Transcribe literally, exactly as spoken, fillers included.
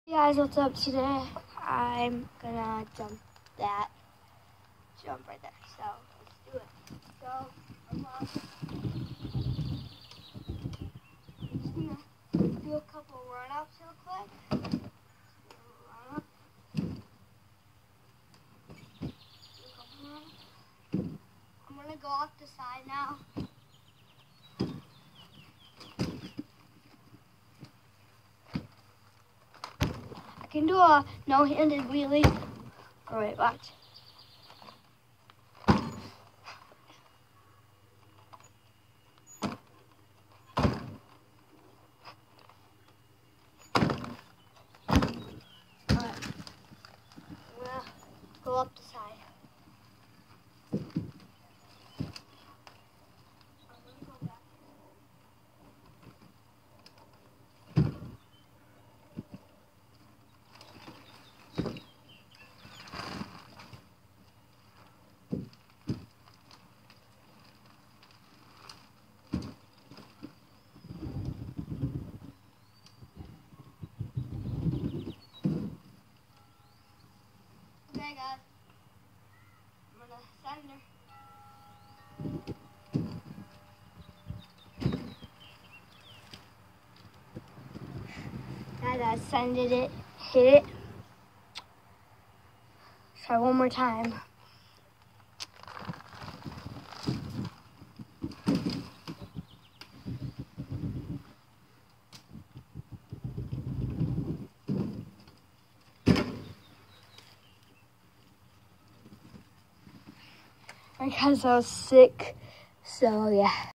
Hey guys, what's up? Today I'm gonna jump that jump right there. So let's do it. So I'm uh, just gonna do a couple run ups real quick. Run up. Do a couple run ups. I'm gonna go off the side now. I can do a no-handed wheelie. Oh wait, watch. Alright. I'm gonna go up the side. Okay guys, I'm gonna send her. Guys, I sended it, hit it. Try one more time. Because I was sick, so yeah.